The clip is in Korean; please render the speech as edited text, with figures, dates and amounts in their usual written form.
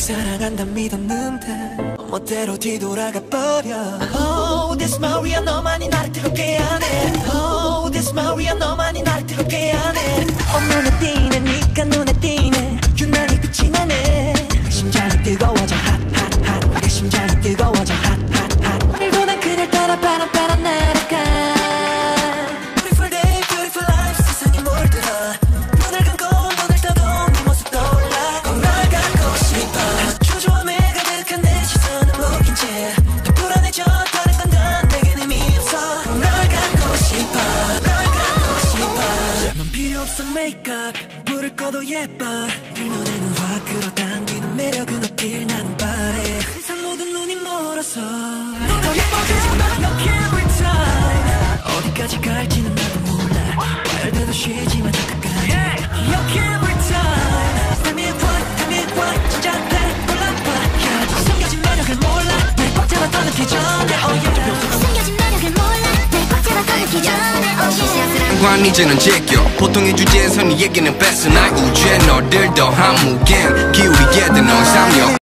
사랑한다 믿었는데 멋대로 뒤돌아가 버려. Oh this Maria 너만이 나를 뜨겁게 하네. Oh this Maria 너만이 나를 뜨겁게 하네. 눈에 띄네 니가 눈에 띄네 유난히 빛이 나네. 심장이 뜨거워져 hot hot hot. 내 심장이 뜨거워져 hot hot hot. 오늘도 난 그댈 따라 바람 날아가. Beautiful day beautiful life 세상에 물들어. 눈을 감고 눈을 떠도 네 모습 떠올라. 꼭 널 갖고 싶어. 초조함에 가득한 내 시선은 묶인 채 더 불안해져 다른 건 내겐 의미 없어. 꼭 널 갖고 싶어 널 갖고 싶어. 넌 필요 없어 메이크업 불을 꺼도 예뻐. 네 눈에는 확 끌어당기는 매력은 없길 나는 바래. 세상 모든 눈이 멀어서 더 예뻐지지 마 Look every time. 어디까지 갈지는 나도 몰라. 말대로 쉬지만 더 가까이 Look every time. Tell me what 진짜 돼 몰라봐. 아직 숨겨진 매력을 몰라. 날 꽉 잡아 떠나기 전에 Oh yeah. 숨겨진 매력을 몰라. 날 꽉 잡아 떠나기 전에 Oh yeah. 관 이제는 제껴 보통의 주제에서 네 얘기는 뺐어. 나 우주에 너를 더 한무게 기울이게 된 넌 삼려.